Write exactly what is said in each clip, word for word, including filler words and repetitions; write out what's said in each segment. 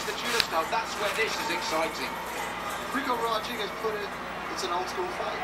the judo style. That's where this is exciting. Rico Rodriguez put it, it's an old school fight.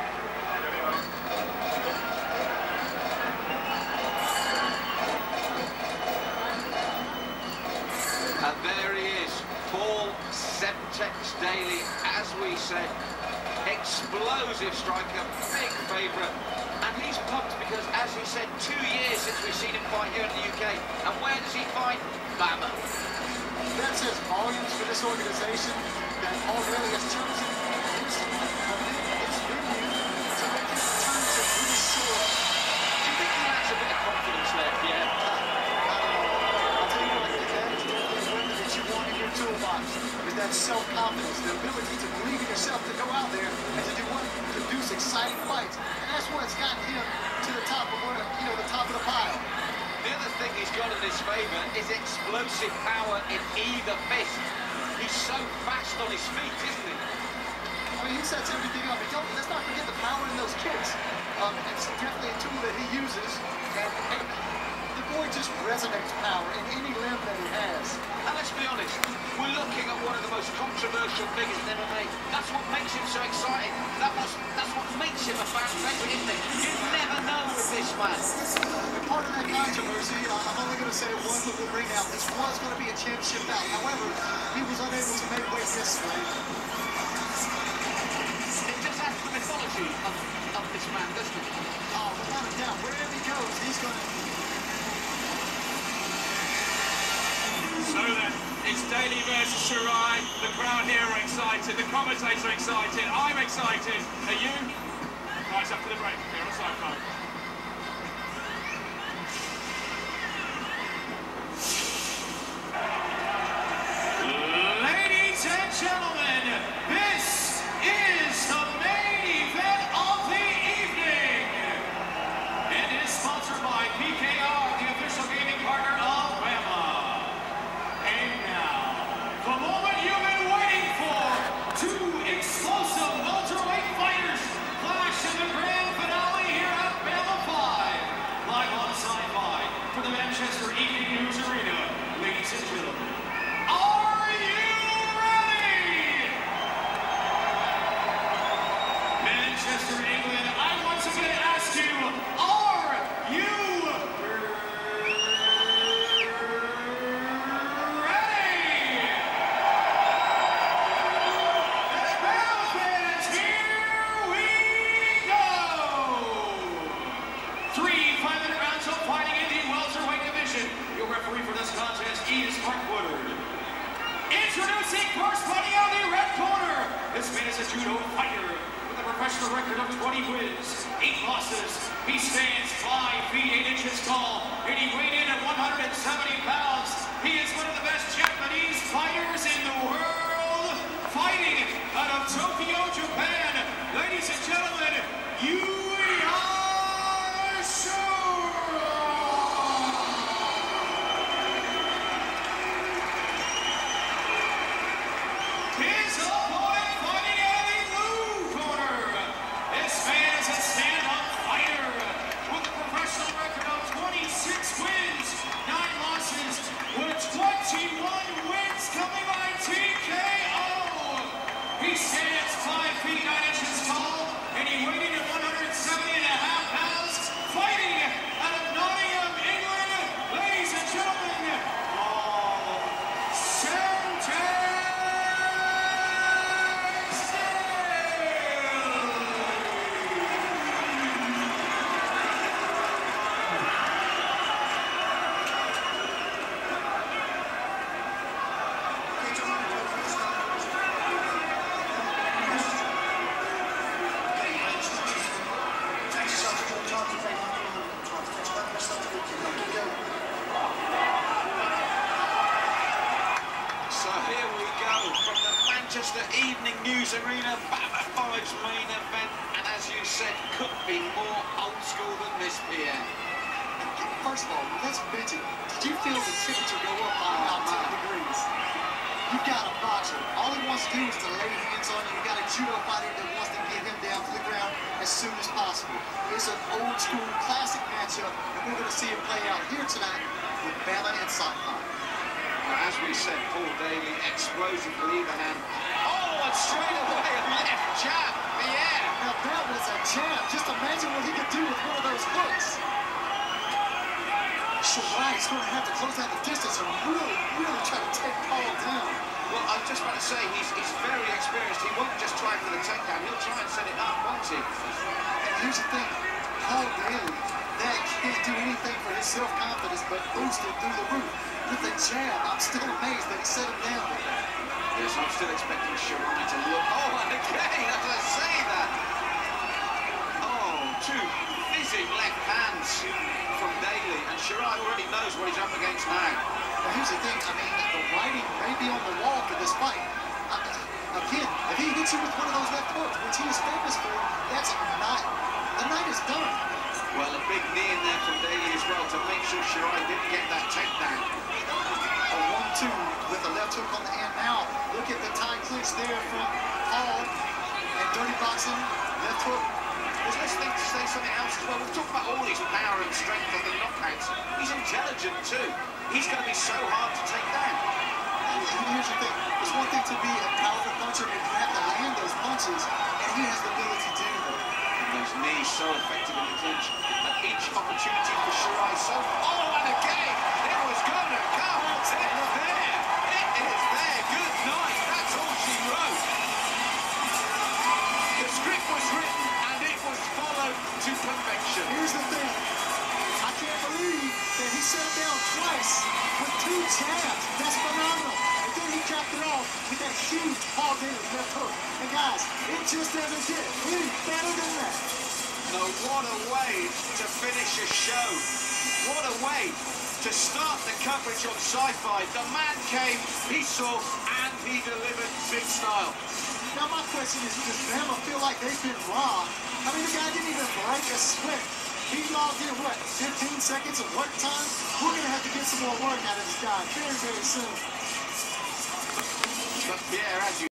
And there he is, Paul Semtex Daley, as we said, explosive striker, big favourite. And he's pumped because, as he said, two years since we've seen him fight here in the U K. And where does he fight? BAMMA. That says volumes for this organization that already has chosen its, its venue to make his return to British soil. Do you think he lacks a bit of confidence there, Pierre? Uh, I'll tell you what, that is definitely a weapon that you want in your toolbox. Is that self-confidence, the ability to believe in yourself, to go out there and to do what? Produce exciting fights. And that's what's gotten him to the top of one of, you know, the top of the pile. The other thing he's got in his favour is explosive power in either fist. He's so fast on his feet, isn't he? I mean, he sets everything up. But don't, let's not forget the power in those kicks. Um, it's definitely a tool that he uses. And, and the boy just resonates power in any limb that he has. And let's be honest, we're looking at one of the most controversial figures in M M A. That's what makes him so exciting. That was, that's what makes him a fan favourite, isn't it? You never know with this man. And part of that controversy, uh, I'm only going to say it one little ring out. This was going to be a championship bout. However, he was unable to make weight yesterday. It just adds to the mythology of, of this man, doesn't it? Oh, without a doubt, wherever he goes, he's going to... So then, it's Daley versus Shirai. The crowd here are excited. The commentators are excited. I'm excited. Are you? Right, it's after the break. Here on Side Five. Ladies and gentlemen, this is the main event of the evening. And it is sponsored by P K R, the official gaming partner of BAMMA. And now, the moment you've been waiting for, two explosive welterweight fighters clash in the grand finale here at BAMMA five. Live on Side five for the Manchester Evening News Arena. Ladies and gentlemen, are you ready? Manchester, England, I once again ask you, are you Introducing first fighting out in the red corner. This man is a judo fighter with a professional record of twenty wins, eight losses. He stands five feet eight inches tall, and he weighed in at one hundred seventy pounds. He is one of the best Japanese fighters in the world, fighting out of Tokyo, Japan. Ladies and gentlemen, Yuya Shirai. His opponent fighting in the blue corner. This man is a stand-up fighter with a professional record of twenty-six wins, nine losses, with twenty-one wins coming by T K O. He stands five feet nine inches tall, and he weighed in at one hundred seventy and a half pounds, fighting out of Nottingham, England. Ladies and gentlemen, Paul Semtex. Manchester Evening News Arena, BAMMA five's main event, and as you said, could be more old school than this, Pierre. First of all, let's mention, did you feel the temperature go up by about ten degrees? You've got a boxer. All he wants to do is to lay hands on you. You've got a judo fighter that wants to get him down to the ground as soon as possible. It's an old school classic matchup, and we're going to see it play out here tonight with BAMMA and Side five. As we said, Paul Daley, explosive lever hand. Oh, and straight away a left jab, the air. Now that was a jab. Just imagine what he could do with one of those hooks. Shirai's going to have to close out the distance and really, really try to take Paul down. Well, I was just about to say, he's, he's very experienced. He won't just try for the takedown. He'll try and set it up, won't he? And here's the thing. Paul Daley, that can't do anything for his self-confidence but boost it through the roof. With the jab, I'm still amazed that he set him down with that. Yes, I'm still expecting Shirai to look. Oh, and again, as I say that. Oh, two fizzing left hands from Daley, and Shirai already knows what he's up against now. Now, here's the thing. I mean, the writing may be on the wall for this fight. I mean, again, if he hits you with one of those left hooks, which he is famous for, that's not, the night is done. Well, a big knee in there from Daley as well to make sure Shirai didn't get that takedown. A one two with a left hook on the end. Now, look at the tie clinch there from Paul. And dirty boxing, left hook. Was listening to say something else as well. We've talked about all his power and strength on the knockouts. He's intelligent too. He's going to be so hard to take down. And here's the thing. It's one thing to be a powerful puncher, but you have to land those punches, and he has the ability to do that. And those knees so effective in the clinch. At each opportunity for Shirai so... Oh, and again! It was going to come! It's there! It is there! Good night! That's all she wrote! The script was written, and it was followed to perfection. Here's the thing. I can't believe that he set him down twice with two jabs. That's phenomenal. And then he capped it off with that huge Paul Daley left hook. And guys, it just doesn't get any better than that. No, what a way to finish a show. What a way to start the coverage on Sci-Fi. The man came, he saw, and he delivered big style. Now my question is, does BAMMA feel like they've been robbed? I mean, the guy didn't even break a sweat. He logged in, what, fifteen seconds of work time? We're going to have to get some more work out of this guy very, very soon. But Pierre, as you